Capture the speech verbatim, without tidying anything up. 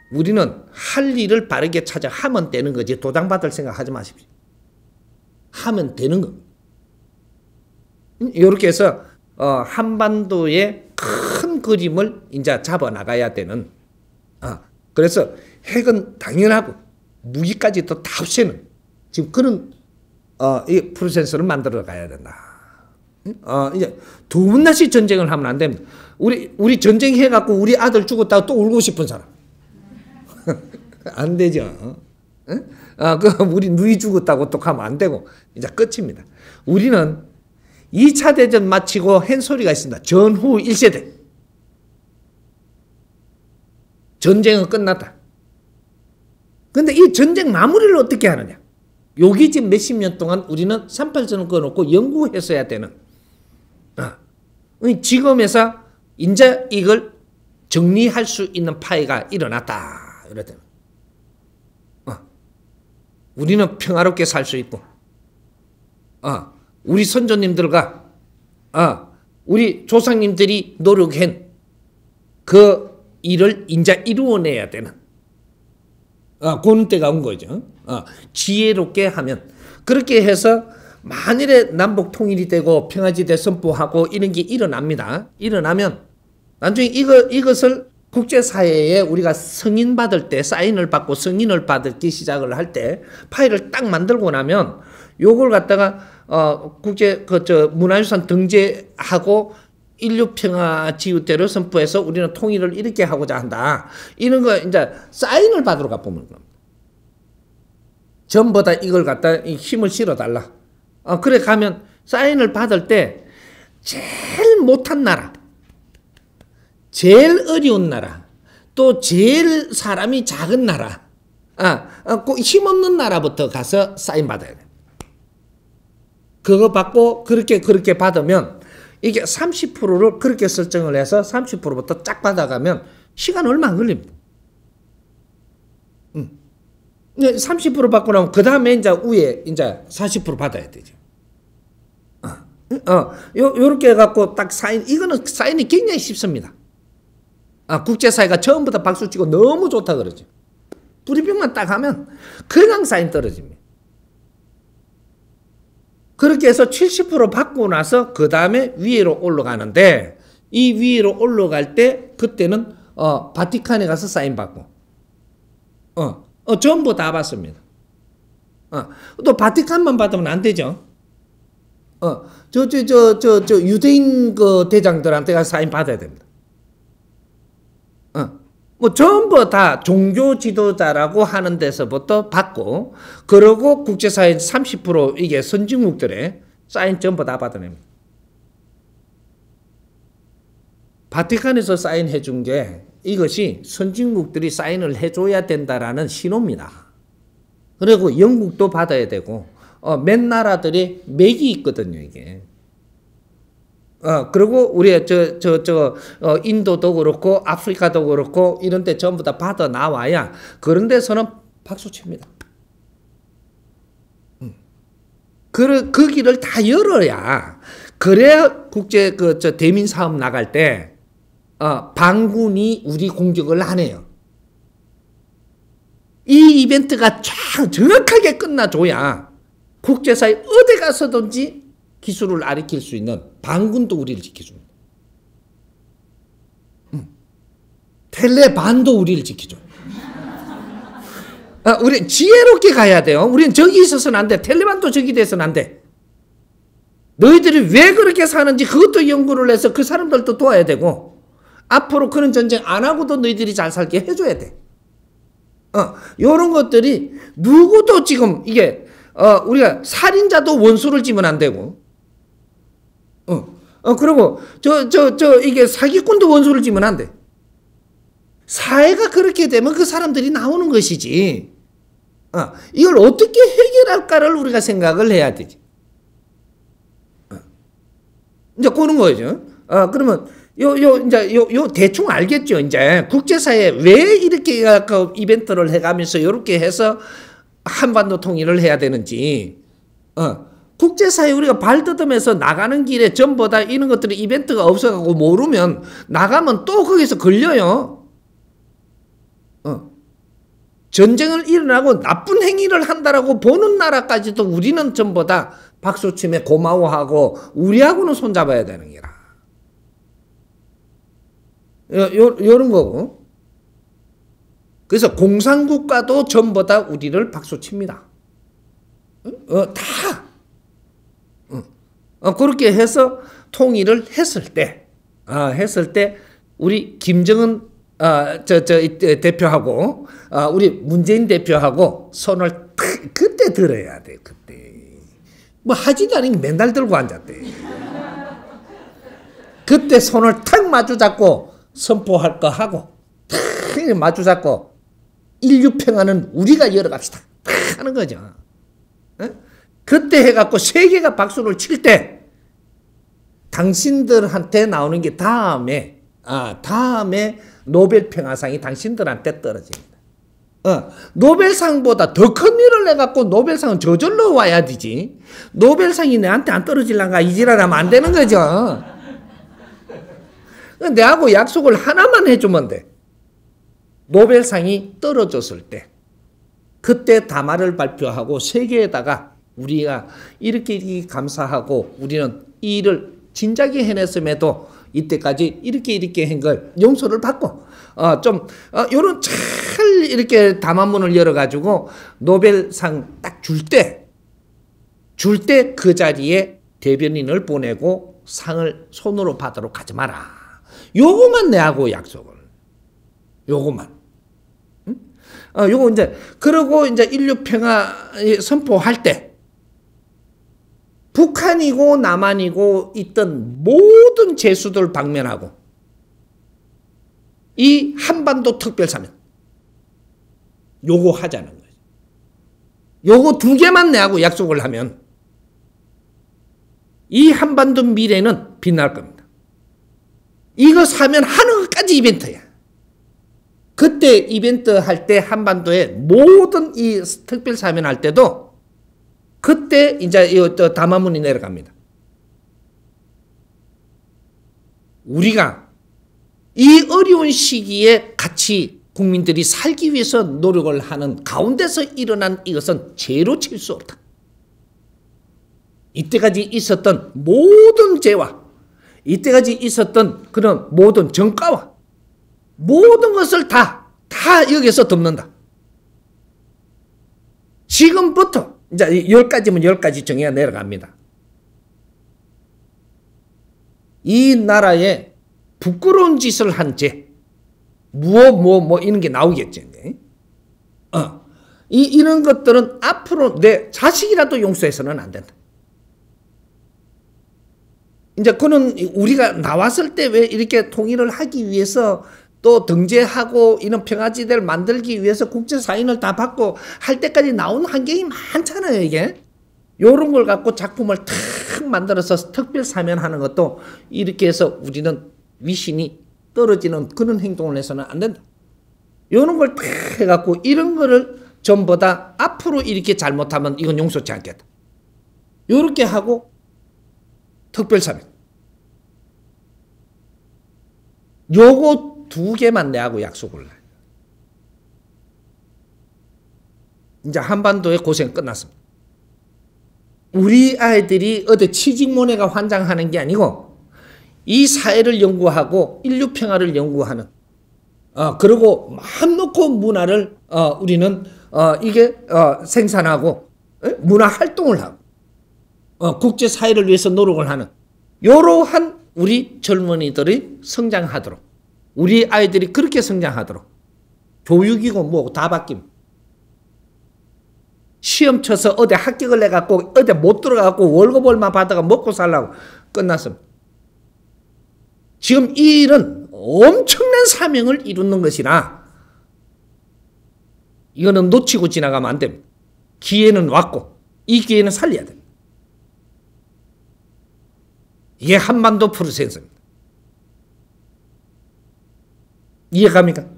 우리는 할 일을 바르게 찾아 하면 되는 거지 도장받을 생각 하지 마십시오. 하면 되는 겁니다. 이렇게 해서 어, 한반도의 큰 그림을 이제 잡아나가야 되는 어, 그래서 핵은 당연하고 무기까지도 다 없애는 지금 그런 어, 이 프로세스를 만들어 가야 된다. 어, 이제 두 번 다시 전쟁을 하면 안 됩니다. 우리 우리 전쟁 해갖고 우리 아들 죽었다고 또 울고 싶은 사람 안 되죠. 어? 아, 그 우리 누이 죽었다고 또 하면 안 되고 이제 끝입니다. 우리는 이 차 대전 마치고 한 소리가 있습니다. 전후 일 세대. 전쟁은 끝났다. 근데 이 전쟁 마무리를 어떻게 하느냐? 여기 지금 몇십 년 동안 우리는 삼팔선을 꺼놓고 연구했어야 되는 아, 지금에서 이제 이걸 정리할 수 있는 파이가 일어났다. 이러다. 어. 우리는 평화롭게 살 수 있고 어. 우리 선조님들과 어. 우리 조상님들이 노력한 그 일을 이제 이루어내야 되는 어. 그런 때가 온 거죠. 어. 지혜롭게 하면 그렇게 해서 만일에 남북 통일이 되고 평화지대 선포하고 이런 게 일어납니다. 일어나면 나중에 이거, 이것을 국제사회에 우리가 승인받을 때 사인을 받고 승인을 받기 시작을 할 때 파일을 딱 만들고 나면 요걸 갖다가 어, 국제 그 저 문화유산 등재하고 인류평화지구대로 선포해서 우리는 통일을 이렇게 하고자 한다. 이런 거 이제 사인을 받으러 가보면 겁니다. 전부 다 이걸 갖다 힘을 실어달라. 어, 그래 가면 사인을 받을 때 제일 못한 나라, 제일 어려운 나라, 또 제일 사람이 작은 나라, 아, 아, 꼭 힘없는 나라부터 가서 사인 받아야 돼. 그거 받고 그렇게 그렇게 받으면 이게 삼십 퍼센트를 그렇게 설정을 해서 삼십 퍼센트부터 쫙 받아가면 시간 얼마 안 걸립니다. 음. 삼십 퍼센트 받고 나면 그 다음에 이제 위에 이제 사십 퍼센트 받아야 되죠. 어, 어, 요, 요렇게 해갖고 딱 사인, 이거는 사인이 굉장히 쉽습니다. 아, 국제사회가 처음부터 박수 치고 너무 좋다 그러죠. 뿌리병만 딱 하면 그냥 사인 떨어집니다. 그렇게 해서 칠십 퍼센트 받고 나서 그 다음에 위로 올라가는데 이 위로 올라갈 때 그때는 어, 바티칸에 가서 사인 받고 어, 어 전부 다 받습니다. 어, 또 바티칸만 받으면 안 되죠. 어, 저, 저, 저, 저, 저 유대인 그 대장들한테 가서 사인 받아야 됩니다. 어, 뭐 전부 다 종교 지도자라고 하는 데서부터 받고 그러고 국제사회 삼십 퍼센트 이게 선진국들의 사인 전부 다 받아냅니다. 바티칸에서 사인해 준 게 이것이 선진국들이 사인을 해줘야 된다라는 신호입니다. 그리고 영국도 받아야 되고 어, 몇 나라들이 맥이 있거든요, 이게. 어, 그리고 우리 저, 저, 저, 어, 인도도 그렇고, 아프리카도 그렇고, 이런 데 전부 다 받아 나와야, 그런 데서는 박수 칩니다. 음. 그, 그 길을 다 열어야, 그래야 국제, 그, 저, 대민 사업 나갈 때, 어, 반군이 우리 공격을 안 해요. 이 이벤트가 쫙 정확하게 끝나줘야, 국제사회 어디 가서든지 기술을 가르칠 수 있는 반군도 우리를 지켜줍니다. 음. 텔레반도 우리를 지켜줘요. 아, 우리 지혜롭게 가야 돼요. 우리는 저기 있어서는 안 돼. 텔레반도 저기 돼서는 안 돼. 너희들이 왜 그렇게 사는지 그것도 연구를 해서 그 사람들도 도와야 되고 앞으로 그런 전쟁 안 하고도 너희들이 잘 살게 해줘야 돼. 어, 요런 것들이 누구도 지금 이게 어, 우리가 살인자도 원수를 지면 안 되고 어, 어, 그리고, 저, 저, 저, 이게 사기꾼도 원수를 지면 안 돼. 사회가 그렇게 되면 그 사람들이 나오는 것이지. 어, 이걸 어떻게 해결할까를 우리가 생각을 해야 되지. 어. 이제 그런 거죠. 어, 그러면, 요, 요, 이제, 요, 요, 대충 알겠죠. 이제, 국제사회에 왜 이렇게 그 이벤트를 해가면서 이렇게 해서 한반도 통일을 해야 되는지, 어. 국제사회 우리가 발돋움해서 나가는 길에 전부 다 이런 것들이 이벤트가 없어가고 모르면 나가면 또 거기서 걸려요. 어. 전쟁을 일어나고 나쁜 행위를 한다라고 보는 나라까지도 우리는 전부 다 박수치며 고마워하고 우리하고는 손잡아야 되는 게라. 요, 요, 요런 거고. 그래서 공산국가도 전부 다 우리를 박수칩니다. 어, 다. 어, 그렇게 해서 통일을 했을 때, 아, 했을 때, 우리 김정은, 아, 저, 저, 대표하고, 아, 우리 문재인 대표하고 손을 탁, 그때 들어야 돼, 그때. 뭐 하지도 않은 게 맨날 들고 앉았대. 그때 손을 탁 마주 잡고 선포할 거 하고, 탁 마주 잡고, 인류 평화는 우리가 열어갑시다. 탁 하는 거죠. 어? 그때 해갖고 세계가 박수를 칠 때 당신들한테 나오는 게 다음에 아 다음에 노벨 평화상이 당신들한테 떨어집니다. 어, 노벨상보다 더 큰 일을 해갖고 노벨상은 저절로 와야 되지. 노벨상이 내한테 안 떨어질란가 이지랄하면 안 되는 거죠. 내하고 약속을 하나만 해주면 돼. 노벨상이 떨어졌을 때 그때 담화를 발표하고 세계에다가 우리가 이렇게, 이렇게 감사하고 우리는 이 일을 진작에 해냈음에도 이때까지 이렇게 이렇게 한 걸 용서를 받고 어, 좀 어, 요런 잘 이렇게 담화문을 열어가지고 노벨상 딱 줄 때 줄 때 그 자리에 대변인을 보내고 상을 손으로 받으러 가지 마라. 요거만 내하고 약속을. 요거만. 응? 어, 요거 이제 그러고 이제 인류 평화 선포할 때 북한이고 남한이고 있던 모든 제수들 방면하고 이 한반도 특별사면 요거 하자는 거예요. 요거 두 개만 내하고 약속을 하면 이 한반도 미래는 빛날 겁니다. 이거 사면 하는 것까지 이벤트야. 그때 이벤트 할 때 한반도에 모든 이 특별사면 할 때도 그때 이제 이 담화문이 내려갑니다. 우리가 이 어려운 시기에 같이 국민들이 살기 위해서 노력을 하는 가운데서 일어난 이것은 죄로 칠 수 없다. 이때까지 있었던 모든 죄와 이때까지 있었던 그런 모든 정가와 모든 것을 다, 다 여기서 덮는다. 지금부터 이제 열 가지면 열 가지 정해야 내려갑니다. 이 나라에 부끄러운 짓을 한 죄, 무엇, 뭐, 뭐, 이런 게 나오겠죠. 어. 이, 이런 것들은 앞으로 내 자식이라도 용서해서는 안 된다. 이제 그는 우리가 나왔을 때 왜 이렇게 통일을 하기 위해서 또 등재하고 이런 평화지대를 만들기 위해서 국제사인을 다 받고 할 때까지 나온 환경이 많잖아요, 이게. 요런 걸 갖고 작품을 탁 만들어서 특별사면하는 것도 이렇게 해서 우리는 위신이 떨어지는 그런 행동을 해서는 안 된다. 요런 걸 탁 해갖고 이런 거를 전부 다 앞으로 이렇게 잘못하면 이건 용서치 않겠다. 요렇게 하고 특별사면. 요거 두 개만 내하고 약속을 해. 이제 한반도의 고생 끝났습니다. 우리 아이들이 어디 취직모네가 환장하는 게 아니고 이 사회를 연구하고 인류 평화를 연구하는 어 그리고 마음 놓고 문화를 어 우리는 어 이게 어 생산하고 에? 문화 활동을 하고 어 국제 사회를 위해서 노력을 하는 이러한 우리 젊은이들이 성장하도록 우리 아이들이 그렇게 성장하도록 교육이고 뭐고 다 바뀝니다. 시험 쳐서 어디 합격을 해갖고 어디 못 들어가갖고 월급 얼마 받아가 먹고 살라고 끝났습니다. 지금 이 일은 엄청난 사명을 이루는 것이라 이거는 놓치고 지나가면 안 됩니다. 기회는 왔고 이 기회는 살려야 됩니다. 이게 한반도 프로세스입니다. 이해갑니까?